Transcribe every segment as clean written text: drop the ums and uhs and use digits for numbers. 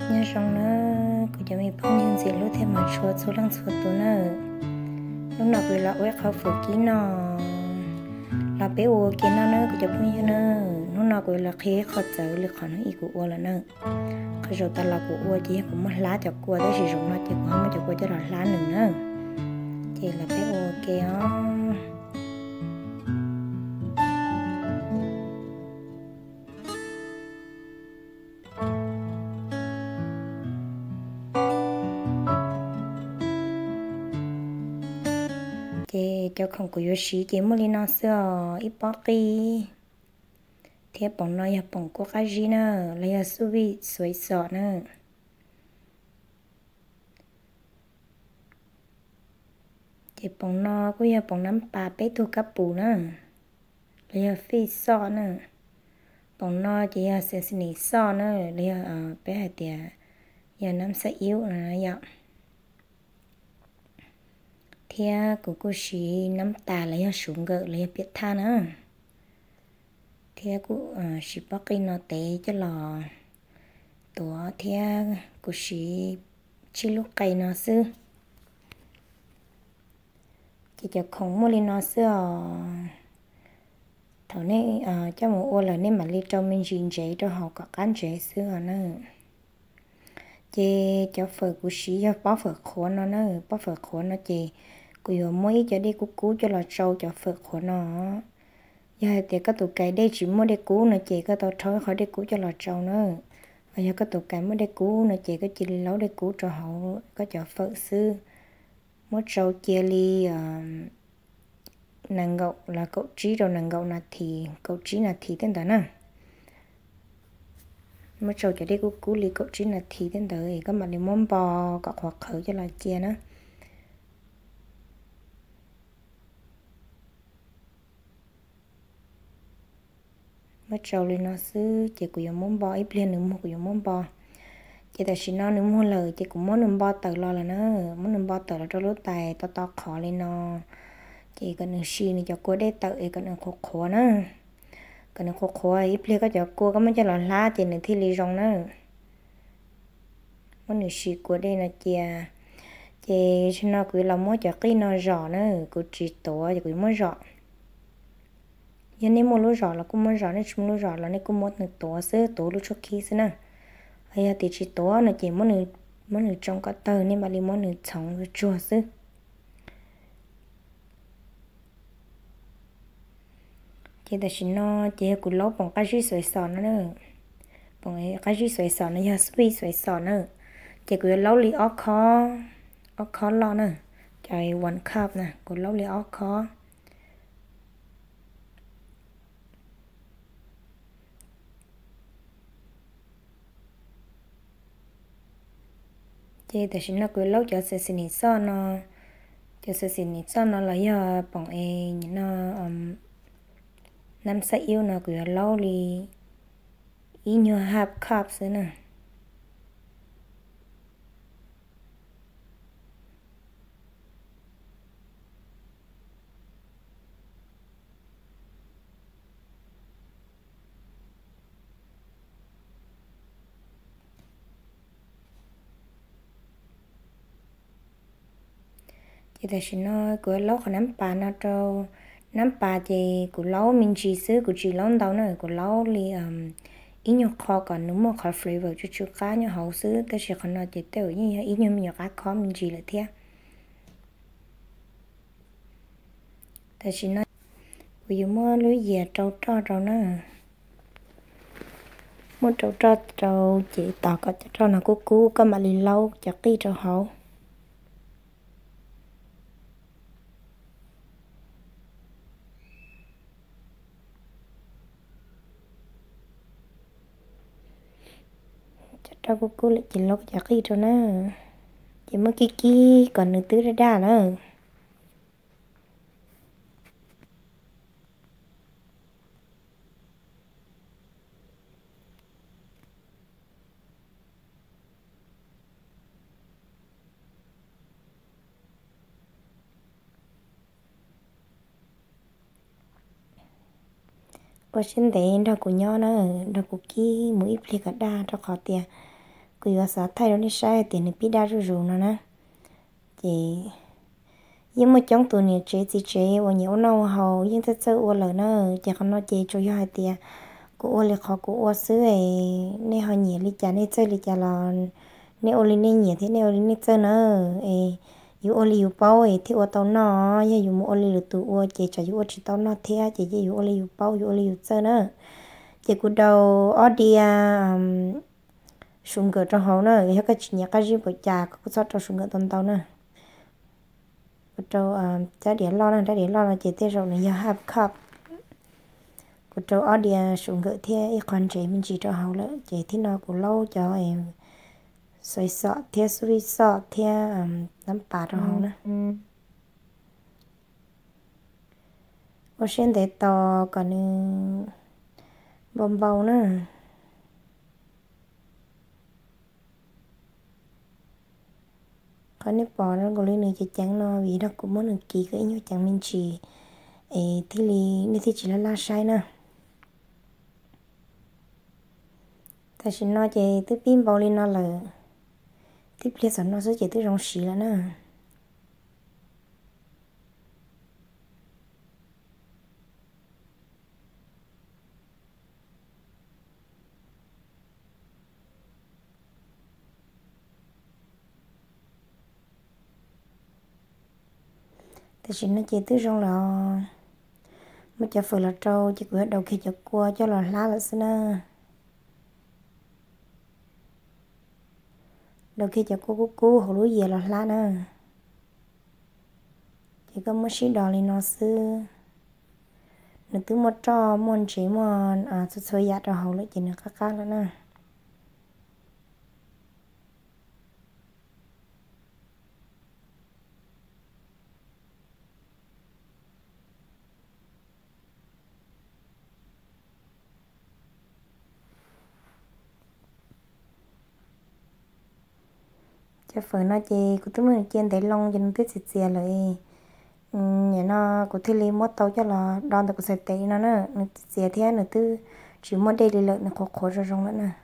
nhớ rằng nó cứ cho mình phong những gì lúc thêm mà chua số lăng chua tụ nữa lúc nào về là quét khẩu phụ kỹ nó là bé ô kia nó nữa cứ cho phong như nữa lúc nào về là khi khó chịu là khó nó ý của là nữa khi rồi ta là của chỉ cũng mất lá cho cua đấy chỉ dùng nó chỉ cũng không cho cua cho là lá nữa chỉ là bé ô kia chị cho không có gì chị mới lên nó sửa ít bó kỳ thế bọn nó ya bọn có cái gì nữa lấy su vi sấy sọ nữa chị bọn nó có ya bọn nắm bà bé thu cáp bù nữa lấy phi sọ nữa bọn nó chỉ ya sẽ xin sọ nữa lấy bé hạt tiệt ya nắm sẽ yếu là ya thế cô chỉ nắm tà lấy xuống gỡ lấy biết tha nữa thế cô chỉ bắt cái nó té cho lò tổ thế cô chỉ lúc cây nó xưa chỉ cho không mua lên nó xưa thằng này cho một ô là nên mà đi cho mình chín chế cho họ có cán chế xưa nữa chị cho phở cô chỉ cho bó phở khô nó nữa bó phở khô nó chị cô yêu mấy cho đi cú cho là trâu cho phở khô nó giờ thì các tụ cái đây chỉ mua để cú nó chỉ có tao thôi khỏi để cú cho lò trâu nữa bây giờ các tụ cái mua để cú nó chỉ có chỉ lâu để cú cho họ có cho phật sư mua trâu chia ly nàng gậu là cậu trí rồi nàng gậu là thì cậu trí là thì tên đó nè mua trâu cho đi cú ly cậu trí là thì tên đó thì có mà đi món bò cậu hoặc khởi cho là chia nữa mất trâu lên nó xứ chỉ của dùng món bò ít lên nữa một của dùng món bò chỉ tại chỉ nó nữa mua lời chỉ cũng muốn nêm bò tự lo là nó muốn nêm bò tự là cho lúa tài to to khó lên nó chỉ cần nêm xì này cho cô để tự cần nêm khô khô nữa cần nêm khô khô ít lên có cho cô có mấy cho là lá chỉ nêm thi lì rong nữa muốn nêm xì cô đây là chỉ cho nó cứ làm mỗi cho cái nó rõ nữa cứ chỉ tổ chỉ cứ mỗi rõ giờ nên mua lúa giò là cũng mua giò nên chung lúa giò là nên cũng mua được tổ sữa tổ lúa cho khí xí nè hay là thì chỉ tổ là chỉ muốn được trong cái tờ nên mà đi muốn được trồng rồi chua sữa chỉ là chỉ nó chỉ cũng lấu bằng cái gì xoay sò nữa bằng cái gì xoay sò nó giờ suy xoay sò nữa chỉ cũng lấu li ốc khó lo nữa chạy one cup nè cũng lấu li ốc khó chị tại sao nó cứ lâu cho sẽ xin sao nó cho sẽ xin sao nó là do bọn em nó năm sáu yêu nó cứ lâu đi ý như half cup xí nè chị tại sao nó cứ lâu khỏi nắm bà nó trâu nắm bà thì cứ lâu mình chỉ xứ cứ chỉ lâu đâu nữa cứ lâu đi ý như kho còn nếu mà khỏi flavor cho chú cá như hậu xứ cái gì còn nó chỉ tiêu như ý như mình cá khó mình chỉ là thế tại sao nó ví dụ mua lưới dẻ trâu trâu nữa mua trâu chỉ tỏ có trâu nào cú có mà đi lâu chặt đi trâu hậu trâu cú lại chỉ lâu chặt đi trâu nữa chỉ mới kiki còn nữa tứ ra nữa có xin thấy đâu của nhau nữa đâu của kia mũi pli cả đa cho khó tiền cứ giờ sao thay rồi đi sai tiền thì biết đã rồi nó nè chị nhưng mà trong tụi này chế và nhiều nâu hầu nhưng thật sự ô lỡ nó chỉ còn nó chế cho hai tiền của ô lệ khó của ô xứ ấy nên họ nhỉ lý trả nên chơi lý trả là nên ô lên nên nhỉ thế nên ô lên nên chơi nữa ấy dù ô liu bao ấy thì ô tao nó nhưng dù một ô liu tụ ô chế cho dù ô chỉ tao nó thế chế dù ô liu bao dù ô liu chơi nữa chế của đầu ở đi sung gỡ trong hậu nữa cái chuyện nhà cái gì bữa trà có sót trong sung gỡ tao tao nữa cho trái điện lo là chỉ tiêu rồi này giờ half cup của cho ở địa xuống gỡ thế ít quan chế mình chỉ cho hậu nữa chỉ thế nào cũng lâu cho em xoay sọ thế suy sọ thế nắm bát cho hậu nữa ở trên để to còn bông bầu nữa có nếp bò nó còn lên nữa chỉ chẳng nó vì nó cũng muốn được kỳ cái như chẳng mình chỉ thì li như thì chỉ là la sai nè ta chỉ nói chỉ tới pin bao lên nó là tiếp liên sản nó sẽ chỉ tới rong xì là nè ta chỉ nói chỉ tới rong là mà cho phải là trâu chỉ cửa đầu khi cho cua cho là lá là xin nè đầu khi cho cô hồ lúa về là lá nè chỉ có một xí đỏ lên nó xưa nó cứ một trò mòn chỉ mòn xôi giá cho hậu lại chỉ nó cá nữa nè cho phải nó chỉ cũng tức mình chiên để lông cho nó tiết xịt xìa lại nhà nó cũng thấy li mất tàu cho là đòn được sạch tệ nó nè nó xìa thế nó tư chỉ mất đây đi lợi nó khó rồi rong nữa nè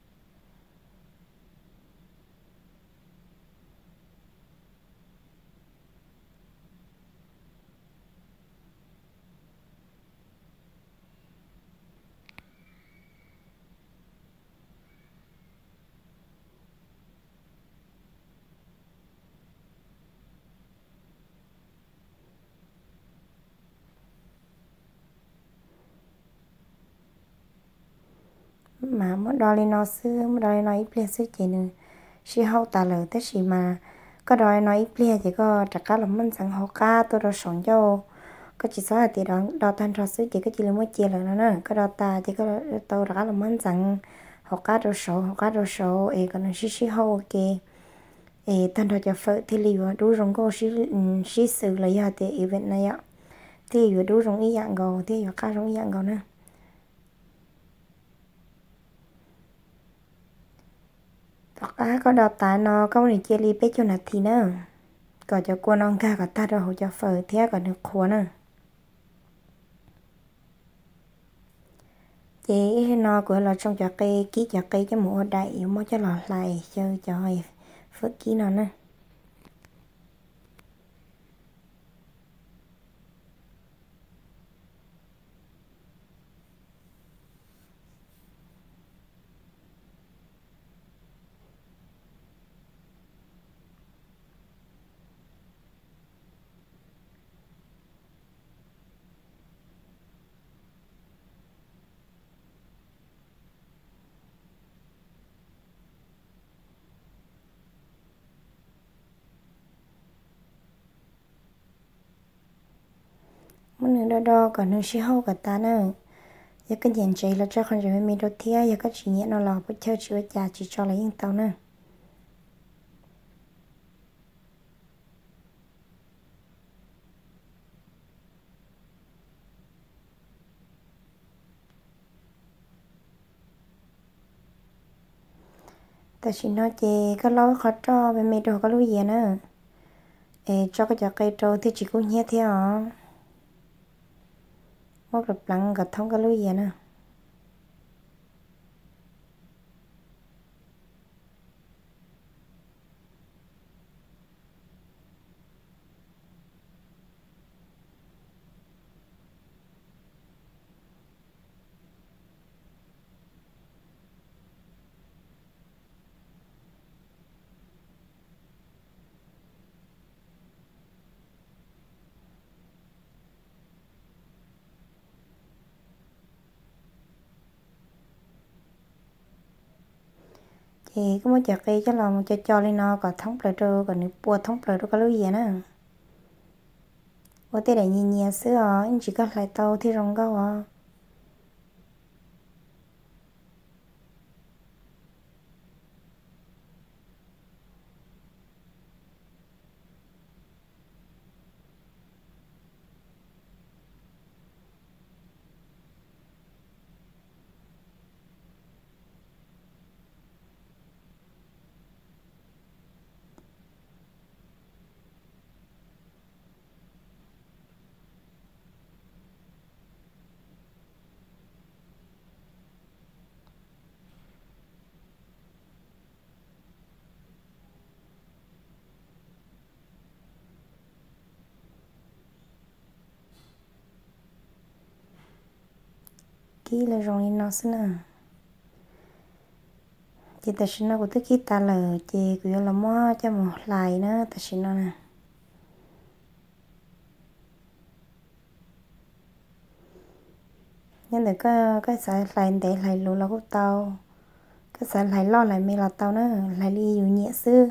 mà mất đo lên nó xưa mất đo lên nó ít lên xưa chỉ nữa chỉ hậu ta lời tới chỉ mà có đòi nó ít lên chỉ có chắc cá là mìnhสั่งhậu cá tôi đã sống cho có chỉ số là tiền đó đo thanh trò xưa chỉ có chỉ là mới chia lại nó nè có đo ta chỉ có tôi đã là mìnhสั่งhậu cá đồ số còn nó chỉ hậu ok thanh trò cho phở thì liều đủ rong có chỉ sự là giờ thì event này ạ thì vừa đủ rong ý dạng gò thì vừa cá rong ý dạng gò nè có đào tại nó có này chia ly bé cho nạt thì nữa còn cho cô non ca còn ta đâu cho phở thế còn được khua nữa chị nó của là trong cho cây ký cho cây cho mùa đại yếu mới cho lọt lại chơi cho phớt ký nó nè muốn nữa đo còn nữa xí hậu cả ta nữa giờ cái diện chạy là cho con rồi mình đầu tiên giờ cái chỉ nhẹ nó lò bớt chơi chữa chả chỉ cho lấy những tao nữa ta chỉ nói chị có lâu khó cho bên mình đồ có lưu gì nữa cho cái cây trâu thì chỉ có nhẹ theo một lập lăng gặp thông cái lưu gì nữa thì có một chợ cây cho là một cho lên nó có thống lời rồi còn nếu bùa thống lời rồi có lưu gì nữa ô tê để nhìn nhẹ xưa anh chỉ có lại tàu thì rong gao à kỹ là rong lên nó xưa nè chị ta xin nó của thứ kỹ ta là chị cứ là mua cho một lại nữa ta xin nó nè nhưng để cái sợi lại để lại lúa là của tàu cái sợi lại lo lại mì là tàu nữa lại đi dù nhẹ xưa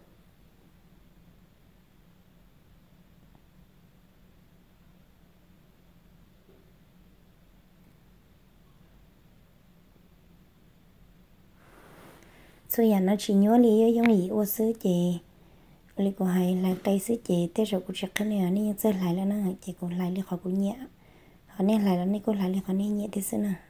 xưa giờ nó chỉ nhớ lý giống như ô xứ chị lý của hay là cây xứ chị thế rồi cũng chắc cái này nên sẽ lại là nó chị cũng lại lý khỏi cũng nhẹ họ nên lại là nên cũng lại lý khỏi nên nhẹ thế xưa nè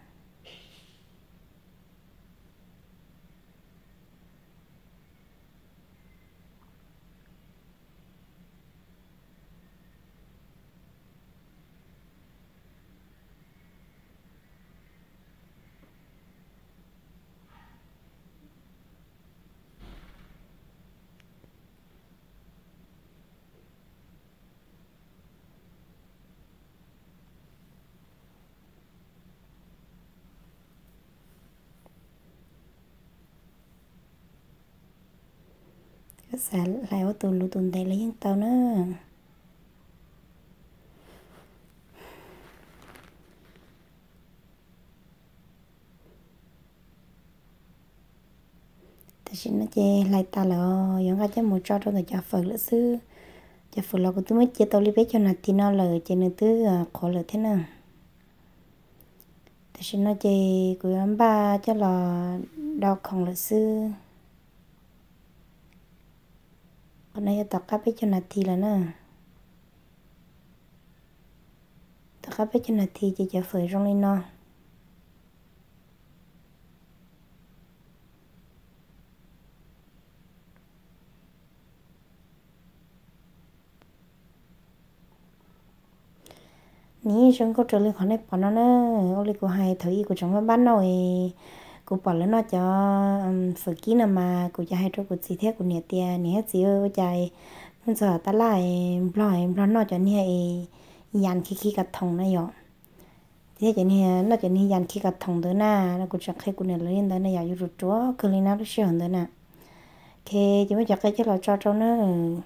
cái xả lại ô tô lũ tuần đây lấy những tàu nữa ta xin nó chê lại ta là giống cái một trò trong người cho phật lỡ xứ cho phật là của tôi mới chia tàu đi bé cho nó thì nó lời trên nữa thứ khó lời thế nào ta xin nó chê của anh ba cho là đau không lỡ xứ còn này tập các bé cho nó thì là nè tập các bé cho nó thì chỉ cho phật trong lên nó ní chúng có trở lại khỏi này bỏ nó nữa ô của hai thử của chúng nó bán rồi của bỏ lên nó cho phở kỹ nào mà của cho hai chỗ của gì thế của nhà tiền nhà gì ơi chạy bây giờ ta lại lo nó cho nhà dàn khi cả thùng này rồi thế cho nên nó cho nên dàn khi cả thùng đó nè nó cũng chắc hay của nhà lên đó này giờ rụt chúa cứ lên nó sườn đó nè khi chúng mới chắc cái là cho nó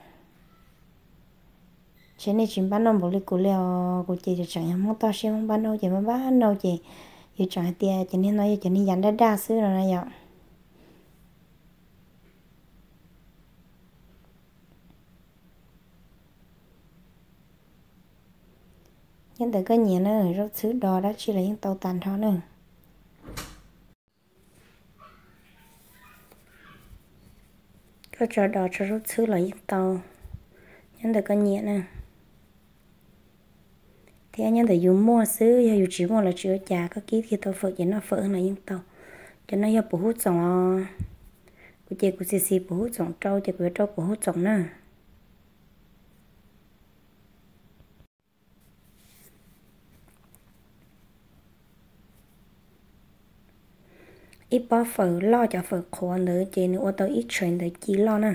cho nên chúng bán nó một lít củ leo của chị chẳng không to xem không bán đâu chị mà bán đâu chị giờ chẳng tiền cho nên nói cho nên dành đa xứ rồi này vậy nhưng từ cái nhẹ nó rất xứ đò đó chỉ là những tàu tàn thôi nữa cái trò đò cho rất xứ là những tàu nhưng từ cái nhẹ nè thì anh nhân từ dùng mua xứ dù chỉ mua là chữa trà các ký khi tàu phở chỉ nó phở là những tàu cho nó giờ bổ hút trồng của chị của xì bổ hút trồng trâu chị của trâu bổ hút trồng nè ít bỏ phở lo cho phở khô nữa chị nữa ô tô ít chuyện để chỉ lo nè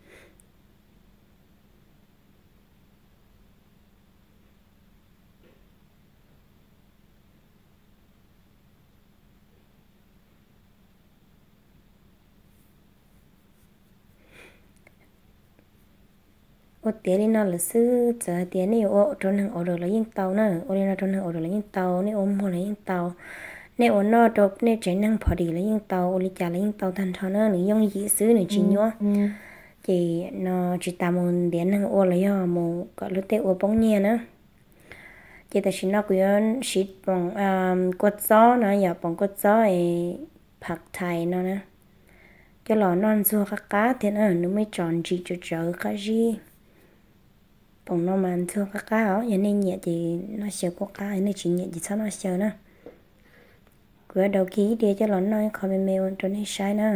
ô tiền đi nó là xứ giờ tiền này ô trốn hàng ô đồ là những tàu nữa ô đi nó trốn hàng ô đồ là những tàu này ôm hồ là những tàu nếu ở nó đâu nếu chạy năng phò đi lấy những tàu lấy trả lấy những tàu thành thọ nó những dòng dĩ xứ nữa chỉ nhớ thì nó chỉ tạm một điện năng ô lấy một cái lúc tết ô bóng nhẹ nữa chỉ tại nó cũng xịt bằng quất gió nó giờ bằng quất gió ấyผักไทยnó nè cho lò non xua cá thì nó mới tròn chỉ cho chợ cá gì bằng nó mà xua cá ở vậy nên nhẹ thì nó sẽ có cá nên chỉ nhẹ thì sao nó sẽ nữa cửa đầu ký để cho lò non khỏi bị mèo cho nên sai nữa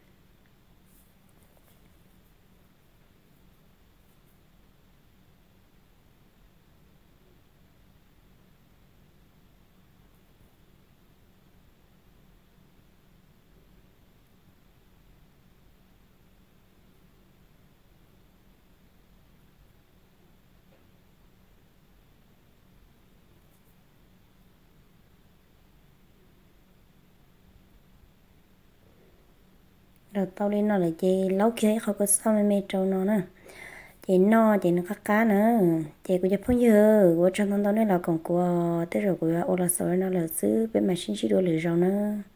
đầu tao đi nó là chị lâu kia không có sao mẹ trâu nó nè chị no chị nó cá nữa chị cũngจะพูดเยอะว่าฉันตอนนี้เราcòn của tới rồi của ô là sợi nó là xứ bên mà xin chỉ đôi lửa rồi nữa